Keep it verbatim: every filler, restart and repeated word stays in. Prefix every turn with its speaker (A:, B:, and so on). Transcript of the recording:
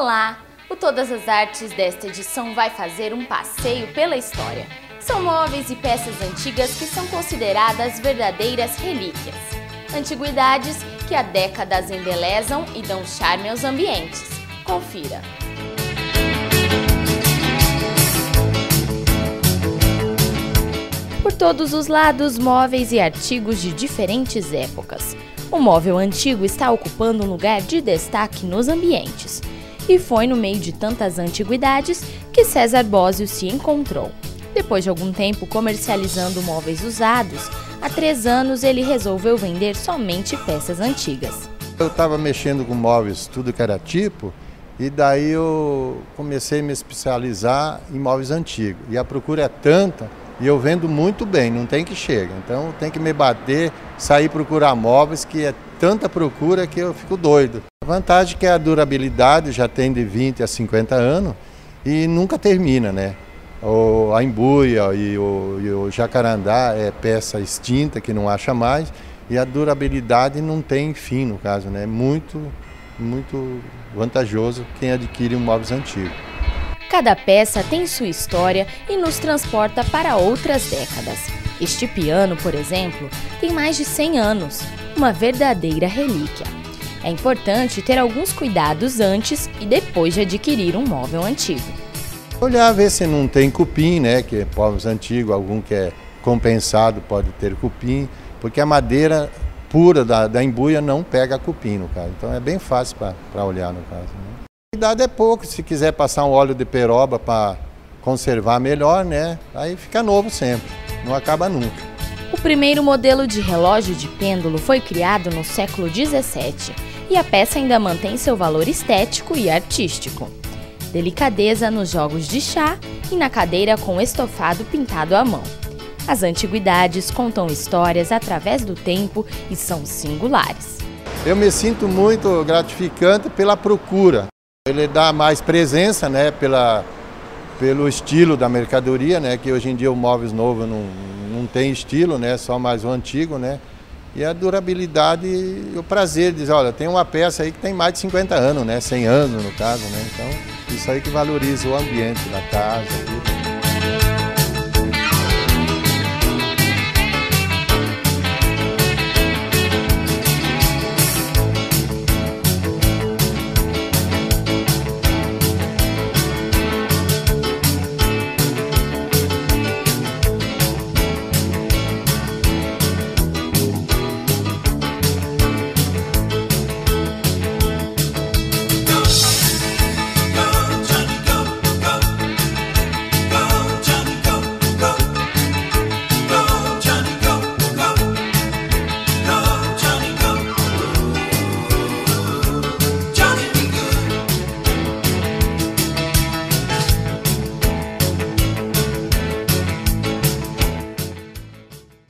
A: Olá! O Todas as Artes desta edição vai fazer um passeio pela história. São móveis e peças antigas que são consideradas verdadeiras relíquias. Antiguidades que há décadas embelezam e dão charme aos ambientes. Confira! Por todos os lados, móveis e artigos de diferentes épocas. O móvel antigo está ocupando um lugar de destaque nos ambientes. E foi no meio de tantas antiguidades que César Bósio se encontrou. Depois de algum tempo comercializando móveis usados, há três anos ele resolveu vender somente peças antigas.
B: Eu estava mexendo com móveis, tudo que era tipo, e daí eu comecei a me especializar em móveis antigos. E a procura é tanta, e eu vendo muito bem, não tem que chega. Então tem que me bater, sair procurar móveis, que é tanta procura que eu fico doido. A vantagem é que a durabilidade já tem de vinte a cinquenta anos e nunca termina, né? O, a embuia e o, e o jacarandá é peça extinta que não acha mais e a durabilidade não tem fim no caso, né? Muito, muito vantajoso quem adquire um móveis antigo.
A: Cada peça tem sua história e nos transporta para outras décadas. Este piano, por exemplo, tem mais de cem anos, uma verdadeira relíquia. É importante ter alguns cuidados antes e depois de adquirir um móvel antigo.
B: Olhar, ver se não tem cupim, né, que é móveis antigos, algum que é compensado pode ter cupim, porque a madeira pura da, da embuia não pega cupim no caso, então é bem fácil para olhar no caso, né? Cuidado é pouco, se quiser passar um óleo de peroba para conservar melhor, né, aí fica novo sempre, não acaba nunca.
A: O primeiro modelo de relógio de pêndulo foi criado no século dezessete e a peça ainda mantém seu valor estético e artístico. Delicadeza nos jogos de chá e na cadeira com estofado pintado à mão. As antiguidades contam histórias através do tempo e são singulares.
B: Eu me sinto muito gratificante pela procura. Ele dá mais presença, né, pela, pelo estilo da mercadoria, né, que hoje em dia o móveis novo não, não tem estilo, né, só mais o antigo, né, e a durabilidade e o prazer de dizer, olha, tem uma peça aí que tem mais de cinquenta anos, né, cem anos no caso, né, então isso aí que valoriza o ambiente da casa. Tudo.